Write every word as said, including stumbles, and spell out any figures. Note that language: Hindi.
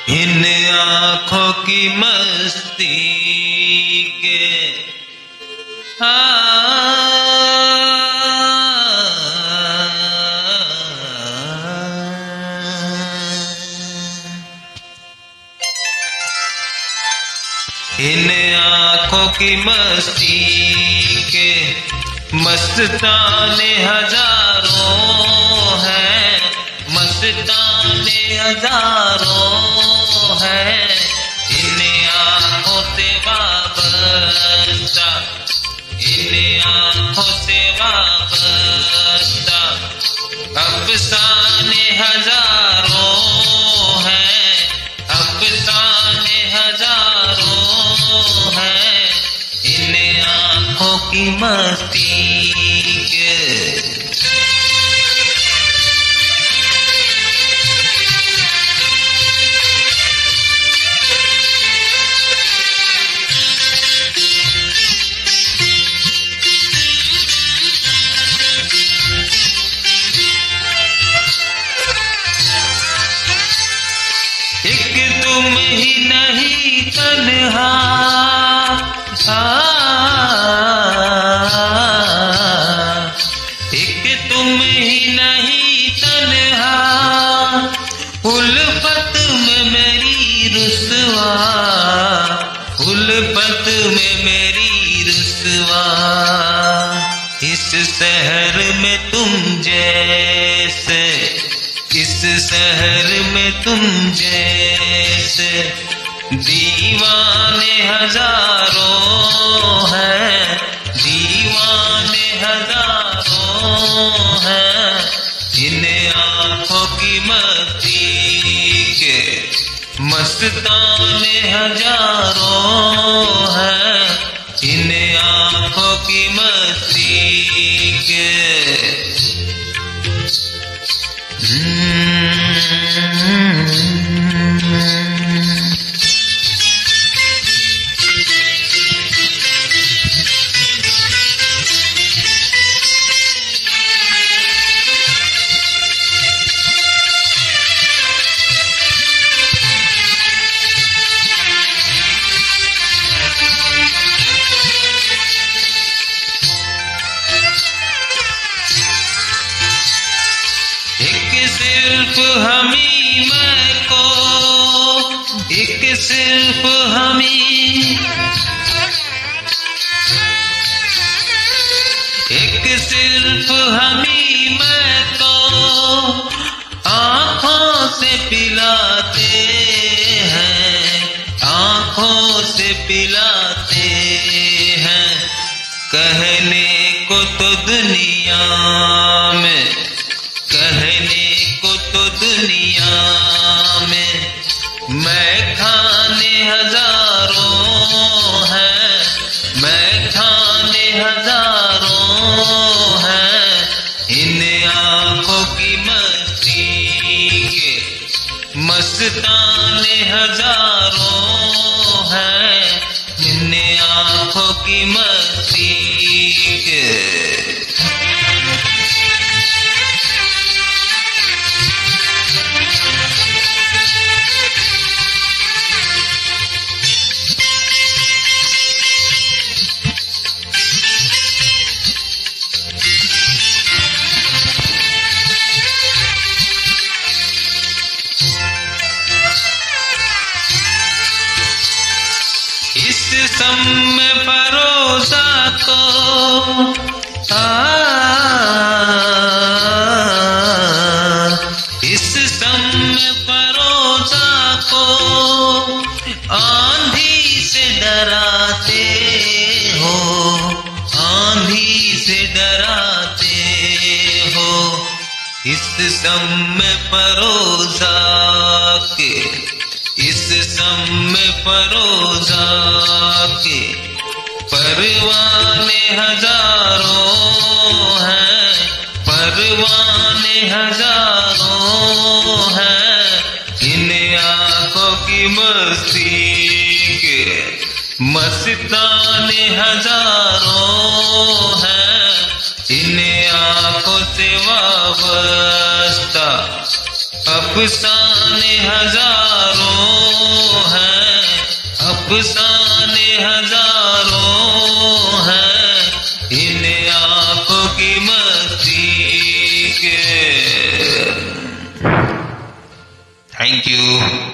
इन आँखों की मस्ती के इन आँखों की मस्ती के मस्ताने हजारों हैं, मस्ताने हजारों हैं। इन आँखों से वाबस्ता, इन आँखों से वाबस्ता अफसाने हजारों हैं, अफसाने हजारों हैं। इन आँखों की मस्ती के एक तुम ही नहीं तन्हा, एक तुम ही नहीं तन्हा, उल्फत में मेरी रुसवा, उल्फत में मेरी रुसवा। इस शहर में तुम जैसे, इस शहर में तुम जैसे दीवाने हजारों हैं, दीवाने हजारों हैं। इन आँखों की मस्ती के मस्ताने हजारों हैं, इन आँखों की मस्ती के। सिर्फ हमी मैं को, एक सिर्फ हमी, एक सिर्फ हमी मैं को आँखों से पिलाते हैं, आँखों से पिलाते हैं। कहने को तो दुनिया में, कहने को तो दुनिया में मैं खाने हजारों हैं, मैं खाने हजारों हैं। इन आँखों की मस्ती के मस्ताने हजारों हैं, इन आँखों की मस्ती के। इस समय फरोजा को आ, इस समय फरोजा को आंधी से डराते हो, आंधी से डराते हो। इस समय फरोजा के, इस समय फरोजा के परवाने हजारों हैं, परवाने हजारों हैं। इन आँखों की मस्ती के मस्ताने हजारों हैं, इन आँखों से वाबस्ता अब अफसाने हजारों हैं, अफसाने हजारों हैं इन आंखों की मस्ती के। Thank you.